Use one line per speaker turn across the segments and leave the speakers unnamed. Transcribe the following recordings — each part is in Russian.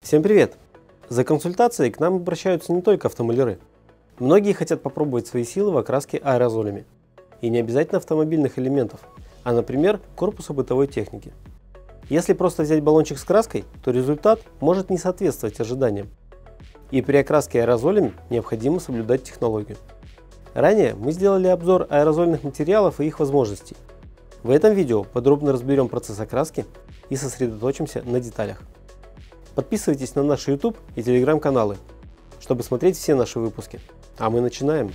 Всем привет! За консультацией к нам обращаются не только автомаляры. Многие хотят попробовать свои силы в окраске аэрозолями. И не обязательно автомобильных элементов, а, например, корпуса бытовой техники. Если просто взять баллончик с краской, то результат может не соответствовать ожиданиям. И при окраске аэрозолями необходимо соблюдать технологию. Ранее мы сделали обзор аэрозольных материалов и их возможностей. В этом видео подробно разберем процесс окраски и сосредоточимся на деталях. Подписывайтесь на наши YouTube и Telegram каналы, чтобы смотреть все наши выпуски. А мы начинаем!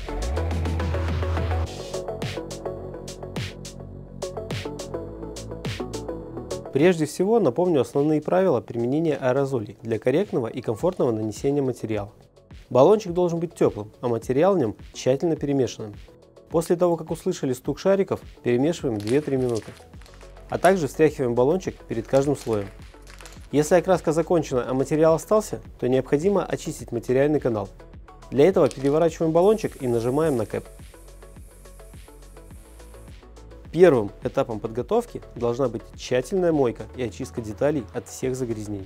Прежде всего напомню основные правила применения аэрозолей для корректного и комфортного нанесения материала. Баллончик должен быть теплым, а материал в нем тщательно перемешанным. После того, как услышали стук шариков, перемешиваем 2-3 минуты. А также встряхиваем баллончик перед каждым слоем. Если окраска закончена, а материал остался, то необходимо очистить материальный канал. Для этого переворачиваем баллончик и нажимаем на кэп. Первым этапом подготовки должна быть тщательная мойка и очистка деталей от всех загрязнений.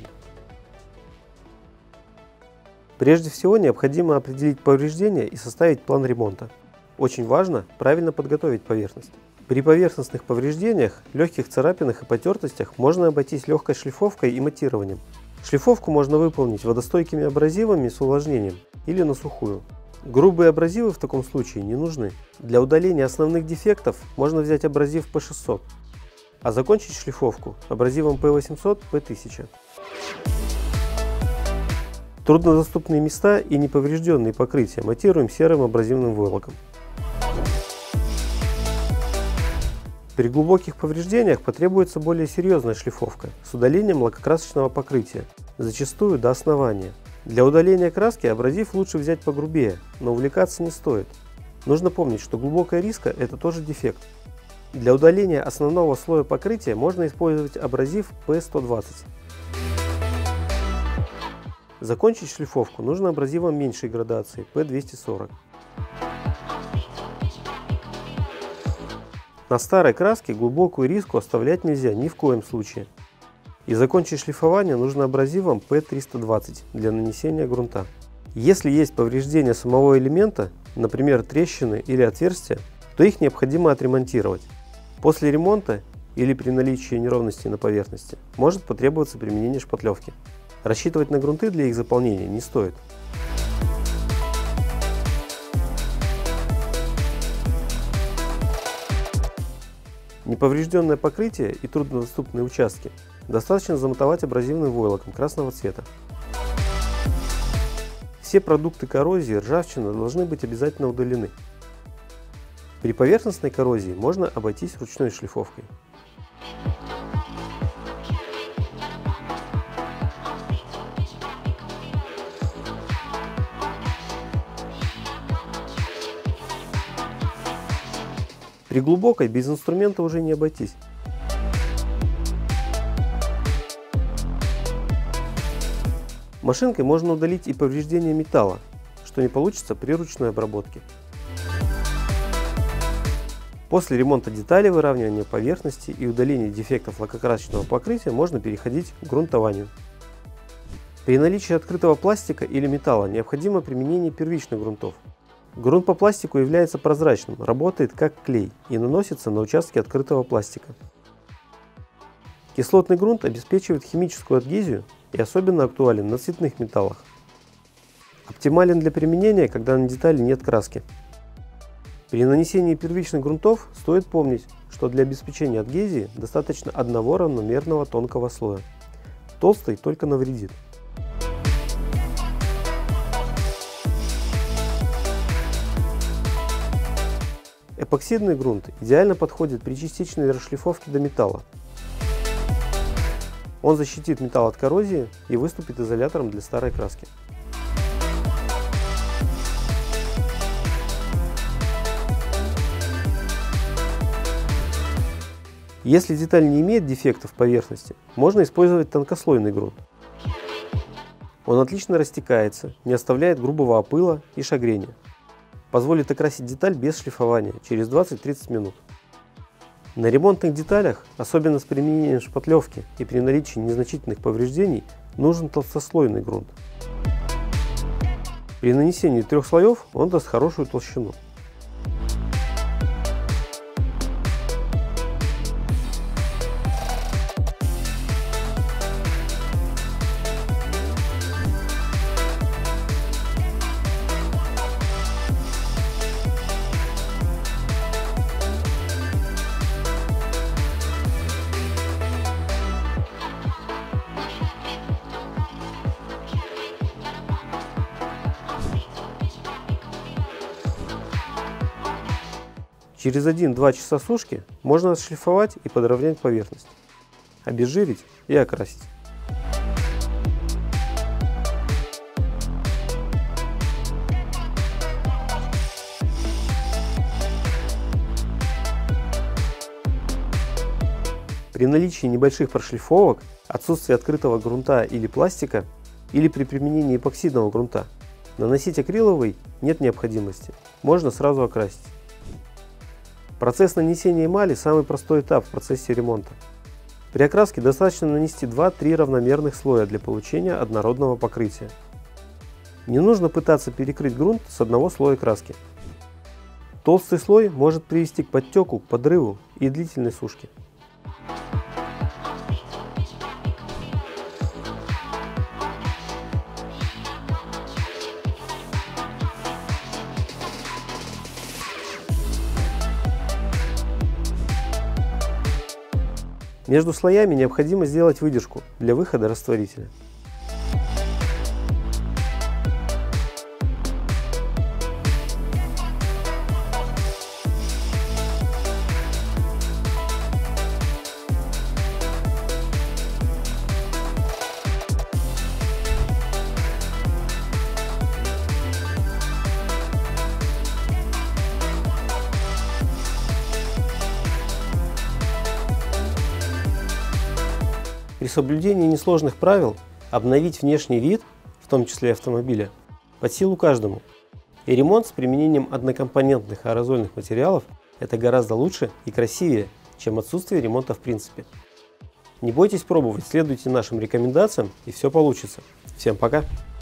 Прежде всего необходимо определить повреждения и составить план ремонта. Очень важно правильно подготовить поверхность. При поверхностных повреждениях, легких царапинах и потертостях можно обойтись легкой шлифовкой и матированием. Шлифовку можно выполнить водостойкими абразивами с увлажнением или на сухую. Грубые абразивы в таком случае не нужны. Для удаления основных дефектов можно взять абразив P600, а закончить шлифовку абразивом P800, P1000. Труднодоступные места и неповрежденные покрытия матируем серым абразивным войлоком. При глубоких повреждениях потребуется более серьезная шлифовка с удалением лакокрасочного покрытия, зачастую до основания. Для удаления краски абразив лучше взять погрубее, но увлекаться не стоит. Нужно помнить, что глубокая риска – это тоже дефект. Для удаления основного слоя покрытия можно использовать абразив P120. Закончить шлифовку нужно абразивом меньшей градации P240. На старой краске глубокую риску оставлять нельзя ни в коем случае. И закончить шлифование нужно абразивом P320 для нанесения грунта. Если есть повреждения самого элемента, например трещины или отверстия, то их необходимо отремонтировать. После ремонта или при наличии неровностей на поверхности может потребоваться применение шпатлевки. Рассчитывать на грунты для их заполнения не стоит. Неповрежденное покрытие и труднодоступные участки достаточно замотовать абразивным войлоком красного цвета. Все продукты коррозии, ржавчина должны быть обязательно удалены. При поверхностной коррозии можно обойтись ручной шлифовкой. При глубокой без инструмента уже не обойтись. Машинкой можно удалить и повреждения металла, что не получится при ручной обработке. После ремонта деталей, выравнивания поверхности и удаления дефектов лакокрасочного покрытия можно переходить к грунтованию. При наличии открытого пластика или металла необходимо применение первичных грунтов. Грунт по пластику является прозрачным, работает как клей и наносится на участки открытого пластика. Кислотный грунт обеспечивает химическую адгезию и особенно актуален на цветных металлах. Оптимален для применения, когда на детали нет краски. При нанесении первичных грунтов стоит помнить, что для обеспечения адгезии достаточно одного равномерного тонкого слоя. Толстый только навредит. Эпоксидный грунт идеально подходит при частичной расшлифовке до металла. Он защитит металл от коррозии и выступит изолятором для старой краски. Если деталь не имеет дефектов поверхности, можно использовать тонкослойный грунт. Он отлично растекается, не оставляет грубого опыла и шагрения. Позволит окрасить деталь без шлифования через 20-30 минут. На ремонтных деталях, особенно с применением шпатлевки и при наличии незначительных повреждений, нужен толстослойный грунт. При нанесении 3 слоев он даст хорошую толщину. Через 1-2 часа сушки можно отшлифовать и подровнять поверхность, обезжирить и окрасить. При наличии небольших прошлифовок, отсутствии открытого грунта или пластика, или при применении эпоксидного грунта, наносить акриловый нет необходимости, можно сразу окрасить. Процесс нанесения эмали – самый простой этап в процессе ремонта. При окраске достаточно нанести 2-3 равномерных слоя для получения однородного покрытия. Не нужно пытаться перекрыть грунт с одного слоя краски. Толстый слой может привести к подтеку, подрыву и длительной сушке. Между слоями необходимо сделать выдержку для выхода растворителя. При соблюдении несложных правил обновить внешний вид, в том числе автомобиля, под силу каждому. И ремонт с применением однокомпонентных аэрозольных материалов – это гораздо лучше и красивее, чем отсутствие ремонта в принципе. Не бойтесь пробовать, следуйте нашим рекомендациям, и все получится. Всем пока!